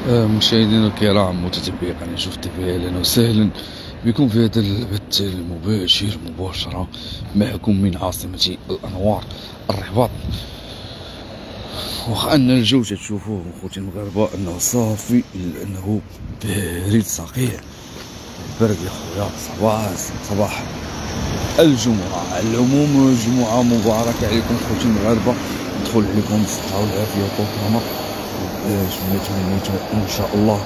مشاهدينا الكرام متتبعي قناة شوف تيفي، اهلا وسهلا بكم في هذا البث المباشر مباشرة معكم من عاصمة الأنوار الرباط. واخا أن الجو تشوفوه خوتي المغاربة أنه صافي إلا أنه بارد صقيع. البرد يا خويا صباح الجمعة. على العموم جمعة مباركة عليكم خوتي المغاربة، ندخل عليكم بالصحة والعافية والطمأنينة إن شاء الله.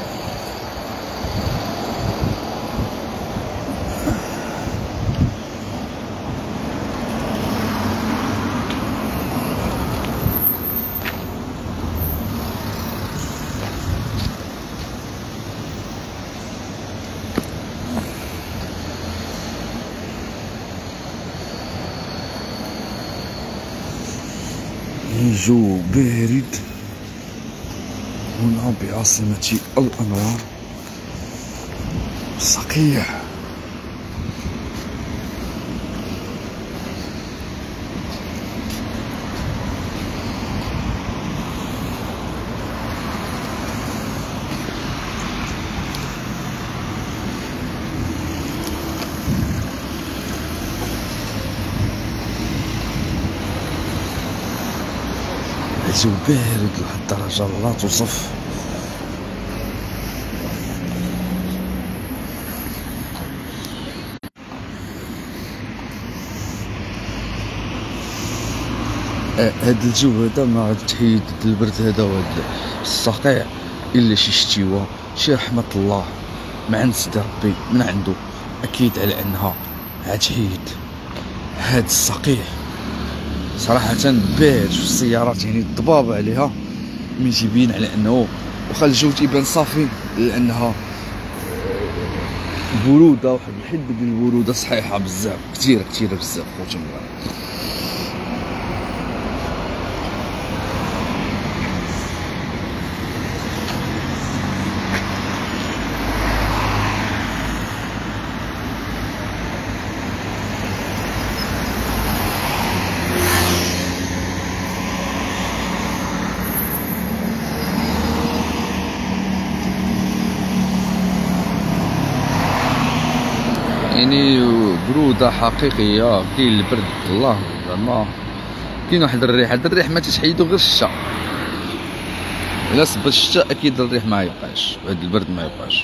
الجو بارد هنا بعاصمة الأنوار صقيع. الجو بارد لواحد الدرجة لا توصف. هاد الجو هذا ما تحيد البرد هذا وهاد الصقيع الا شي شتيوه، شي رحمة الله مع نسد ربي من عنده، اكيد على انها غتحيد هاد الصقيع. صراحة بارد في السيارات، يعني الضباب عليها من تيبين على انه واخا الجو تيبان صافي لانها برودة، واحد الحد ديال البرودة صحيحة بزاف، كثيرة بزاف خوتي المغاربة. يعني برودة حقيقية، كاين البرد الله زعما كاين واحد الريح، هاد الريح ما تتحيدو غير الشتا، الا صبت الشتا اكيد الريح ما يبقاش، هاد البرد ما يبقاش.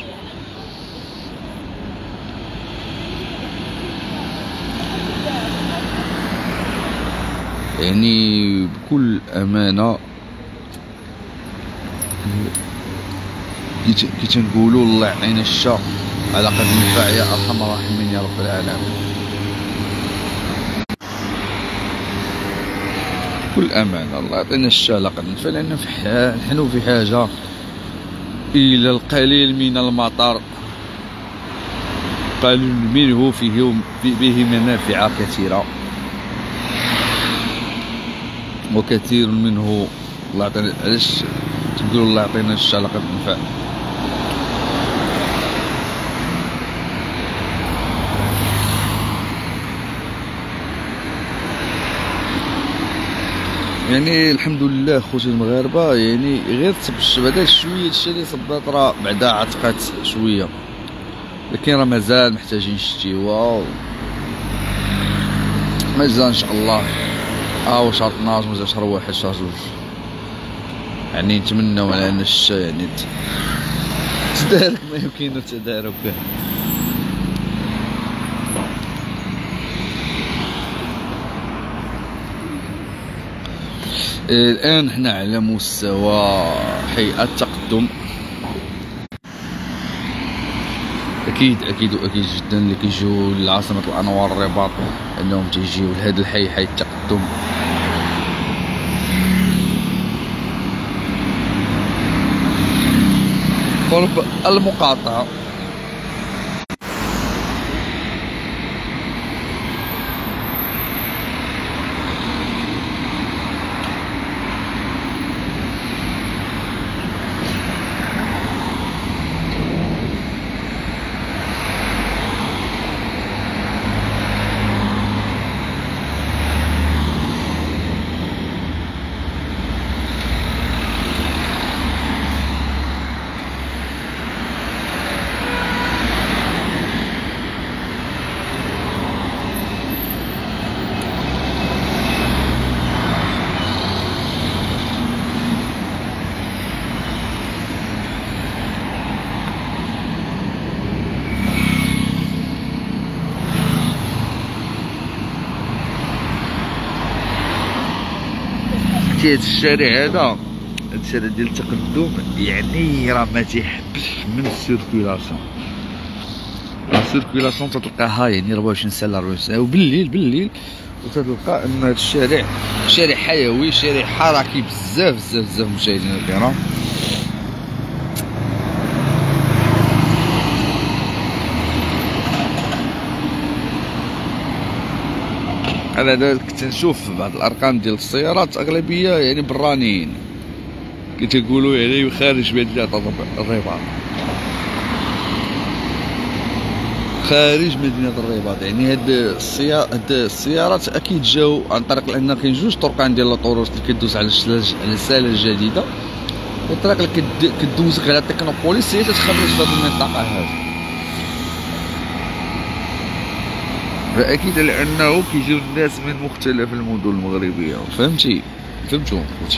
يعني بكل امانة كي تنقولوا الله يعطينا الشتا على قد النفع يا ارحم الراحمين يا رب العالمين. بكل امانه الله يعطينا الشتا على قد النفع، لان نحن في حاجه الى القليل من المطر، قليل منه فيه به منافع كثيره، وكثير منه الله يعطينا. علاش تقولوا الله يعطينا الشتا على قد النفع؟ يعني الحمد لله خوتي المغاربه، يعني غير تصب هذاك شويه الشيء اللي صبات راه بعدا عتقات شويه، لكن راه مازال محتاجين شتيوه، مازال ان شاء الله شهر 12 مازال شهر واحد شهر جوج، يعني نتمناو على ان الشتا يعني تدارك ما يمكن التدارك به. الآن احنا على مستوى هيئة التقدم، أكيد جدا اللي كيجيو لعاصمة الأنوار الرباط أنهم تيجيو لهذا الحي، حي التقدم. قرب المقاطعة. فهمتي هاد الشارع هذا، هاد الشارع ديال التقدم يعني راه ما تيحبش من السيركيلاسيون. السيركيلاسيون تتلقاها يعني 24 ساعه ل 24 ساعه، وبالليل وتتلقى ان هاد الشارع شارع حيوي، شارع حركي بزاف مشاهدينا الكرام. انا كنت نشوف بعض الارقام ديال السيارات اغلبيه يعني برانيين كيتقولوا يعني خارج مدينه الرباط، خارج مدينه الرباط. يعني هاد السيارات اكيد جاو عن طريق، لان كاين جوج طرقان ديال لاطوروس اللي كدوز على الساله الجديده، والطريق اللي كدوزك على تكنوبوليس هي تتخرج في هاد المنطقه هذه. فاكيد على انه كيجيو الناس من مختلف المدن المغربيه، فهمتوا خوتي.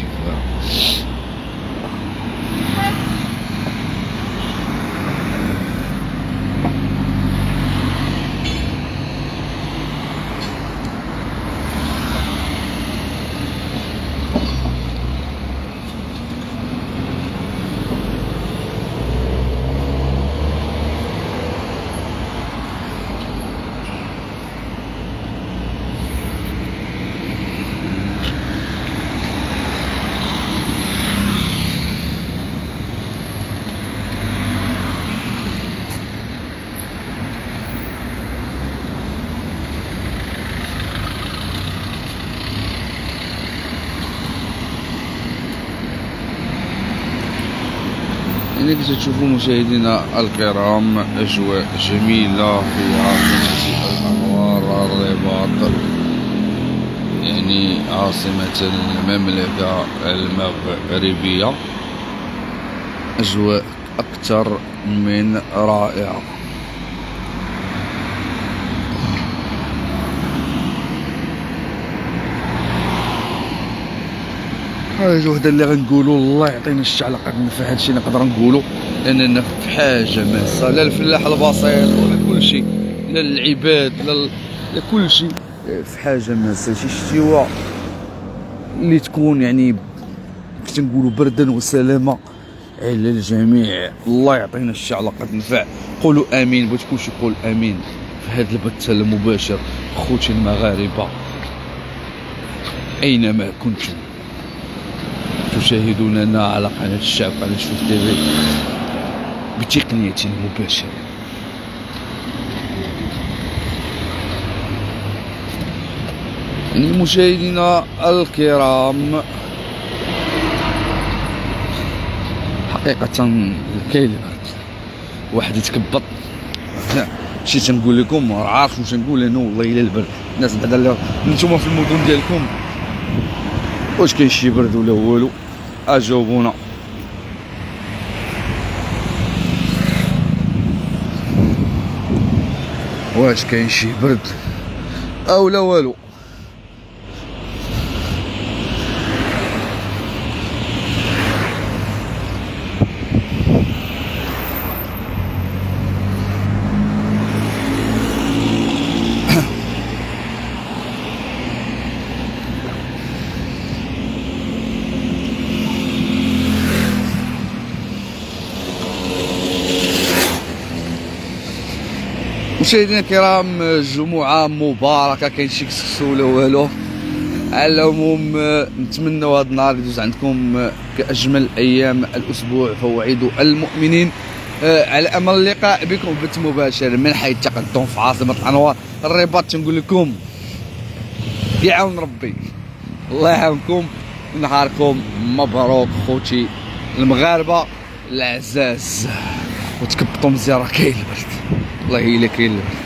يعني كتشوفوا مشاهدينا الكرام اجواء جميله في عاصمه الانوار الرباط، يعني عاصمه المملكه المغربيه. اجواء اكثر من رائعه. حاجه وحده اللي غنقولوا الله يعطينا الشتاء على قد نفع هادشي نقدر نقولوا، لاننا في حاجه ماسه، لا الفلاح البسيط ولا كلشي، لا العباد لا كلشي في حاجه ماسه. شي شتيوه اللي تكون يعني كنت نقولوا بردا وسلامه على الجميع. الله يعطينا الشتاء على قد نفع. قولوا امين، بغيت كلشي يقول امين في هذا البث المباشر. خوتي المغاربه اينما كنتم تشاهدوننا على قناة الشعب، قناة شوف تيفي بتقنية مباشرة. يعني مشاهدينا الكرام، حقيقة كاين واحد يتكبط. شي تنقول لكم راه عارف واش نقول انا، والله الا البرد. الناس بعدا نتوما في المدن ديالكم واش كاين شي برد ولا والو؟ اجاوبونا. واش كاين شي برد او لا والو؟ مشاهدينا الكرام، جمعة مباركة، كاين شي كسكسو ولا والو. على العموم نتمنوا هذا النهار يدوز عندكم كأجمل أيام الأسبوع، فوعدوا المؤمنين على أمل اللقاء بكم بث مباشر من حي التقدم في عاصمة الأنوار الرباط. تنقول لكم يعاون ربي، الله يعاونكم، نهاركم مبروك خوتي المغاربة العزاز، وتكبطوا مزيان راه كاين البرد، والله الا كاين البرد.